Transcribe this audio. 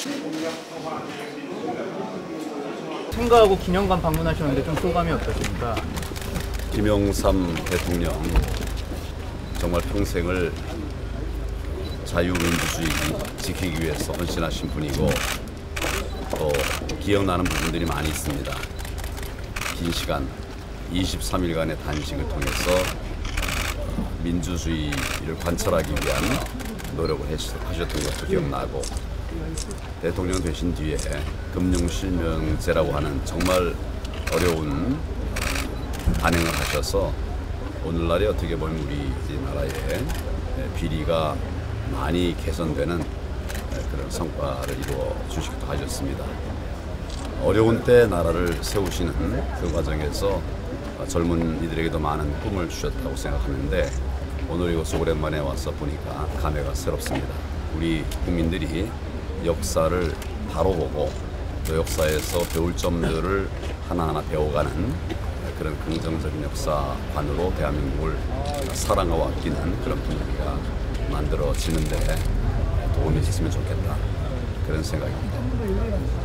생가하고 기념관 방문하셨는데 좀 소감이 어떠십니까? 김영삼 대통령 정말 평생을 자유민주주의 지키기 위해서 헌신하신 분이고 또 기억나는 부분들이 많이 있습니다. 긴 시간 23일간의 단식을 통해서 민주주의를 관철하기 위한 노력을 하셨던 것도 기억나고 대통령 되신 뒤에 금융실명제라고 하는 정말 어려운 단행을 하셔서 오늘날에 어떻게 보면 우리 나라의 비리가 많이 개선되는 그런 성과를 이루어 주시기도 하셨습니다. 어려운 때 나라를 세우시는 그 과정에서 젊은 이들에게도 많은 꿈을 주셨다고 생각하는데 오늘 이곳에 오랜만에 와서 보니까 감회가 새롭습니다. 우리 국민들이 역사를 바로 보고 또 역사에서 배울 점들을 하나하나 배워가는 그런 긍정적인 역사관으로 대한민국을 사랑하고 아끼는 그런 분위기가 만들어지는데 도움이 됐으면 좋겠다 그런 생각입니다.